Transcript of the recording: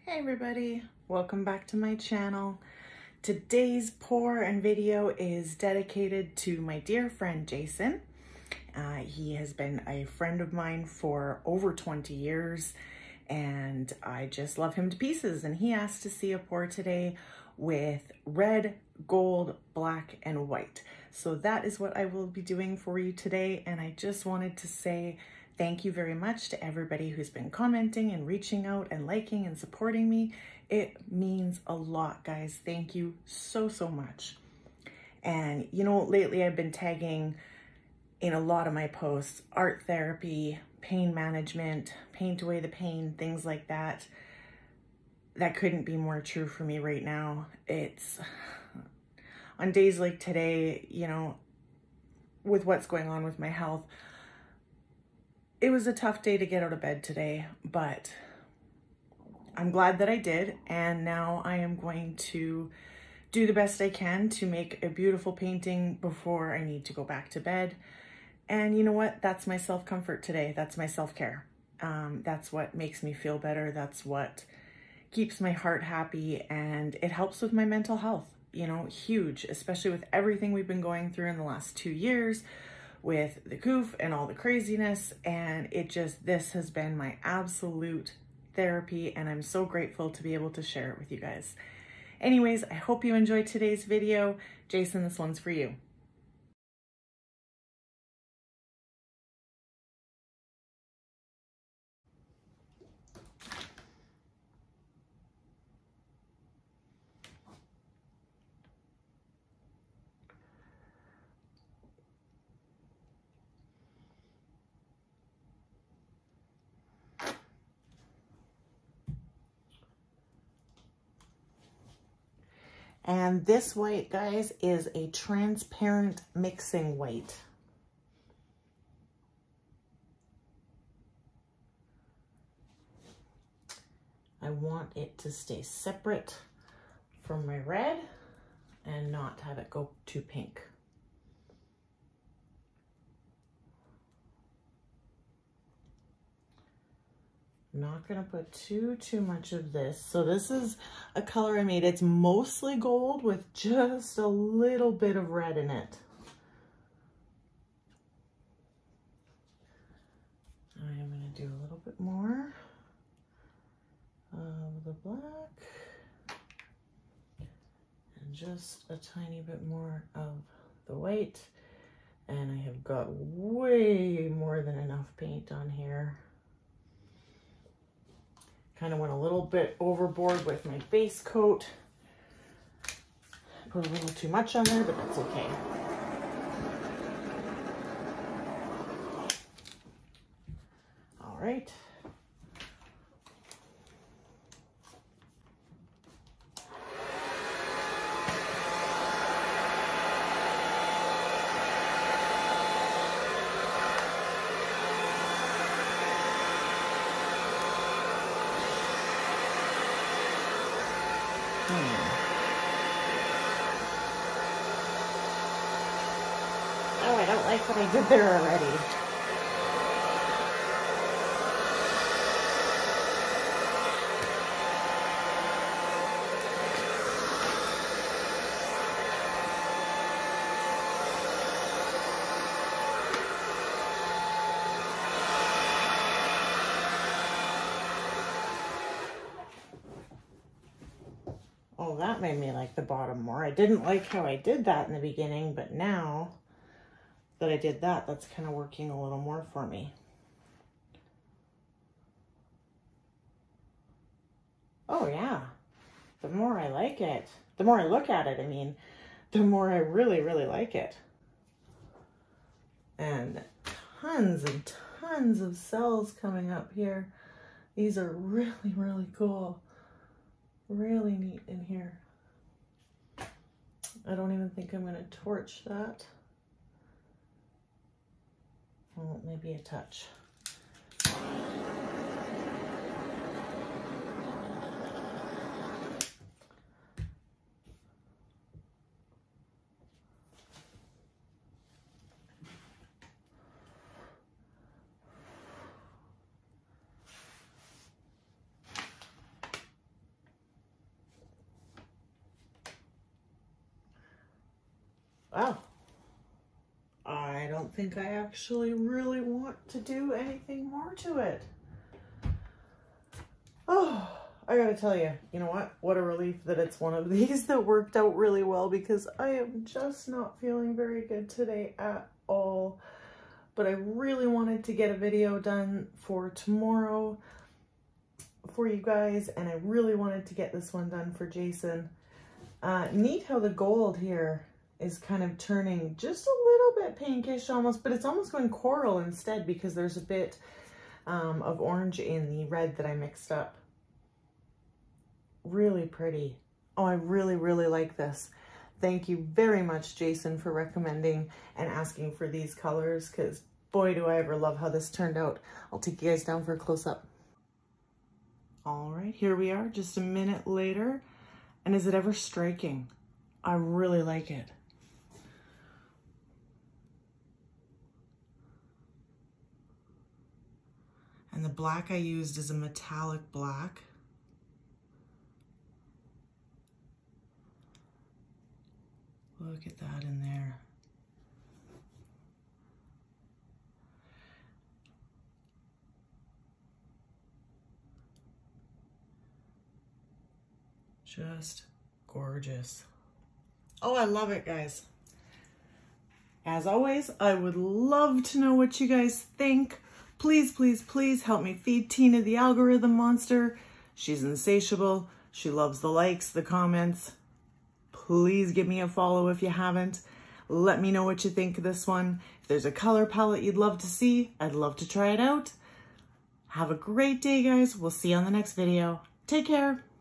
Hey everybody, welcome back to my channel. Today's pour and video is dedicated to my dear friend Jason. He has been a friend of mine for over 20 years and I just love him to pieces, and he asked to see a pour today with red, gold, black, and white. So that is what I will be doing for you today, and I just wanted to say thank you very much to everybody who's been commenting and reaching out and liking and supporting me. It means a lot, guys. Thank you so, so much. And you know, lately I've been tagging in a lot of my posts, art therapy, pain management, paint away the pain, things like that. That couldn't be more true for me right now. It's on days like today, you know, with what's going on with my health, it was a tough day to get out of bed today, but I'm glad that I did. And now I am going to do the best I can to make a beautiful painting before I need to go back to bed. And you know what? That's my self-comfort today. That's my self-care. That's what makes me feel better. That's what keeps my heart happy, and it helps with my mental health. You know, huge, especially with everything we've been going through in the last 2 years with the goof and all the craziness. And this has been my absolute therapy, and I'm so grateful to be able to share it with you guys. Anyways, I hope you enjoyed today's video. Jason, this one's for you. And this white, guys, is a transparent mixing white. I want it to stay separate from my red and not have it go too pink. Not gonna put too much of this. So this is a color I made. It's mostly gold with just a little bit of red in it. I am gonna do a little bit more of the black and just a tiny bit more of the white. And I have got way more than enough paint on here. Kind of went a little bit overboard with my base coat. Put a little too much on there, but that's okay. All right. Oh, I don't like what I did there already. Oh, that made me like the bottom more. I didn't like how I did that in the beginning, but now that I did that, that's kind of working a little more for me. Oh yeah, the more I like it, the more I look at it, I mean, the more I really, really like it. And tons of cells coming up here. These are really, really cool. Really neat in here. I don't even think I'm going to torch that. Well, maybe a touch. Wow. I don't think I actually really want to do anything more to it. Oh, I gotta tell you, you know what a relief that it's one of these that worked out really well, because I am just not feeling very good today at all. But I really wanted to get a video done for tomorrow for you guys, and I really wanted to get this one done for Jason. Neat how the gold here is kind of turning just a little bit pinkish almost, but it's almost going coral instead because there's a bit of orange in the red that I mixed up. Really pretty. Oh, I really, really like this. Thank you very much, Jason, for recommending and asking for these colors, because boy, do I ever love how this turned out. I'll take you guys down for a close-up. All right, here we are just a minute later. And is it ever striking? I really like it. And the black I used is a metallic black. Look at that in there. Just gorgeous. Oh, I love it, guys. As always, I would love to know what you guys think. Please, please, please help me feed Tina the algorithm monster. She's insatiable. She loves the likes, the comments. Please give me a follow if you haven't. Let me know what you think of this one. If there's a color palette you'd love to see, I'd love to try it out. Have a great day, guys. We'll see you on the next video. Take care.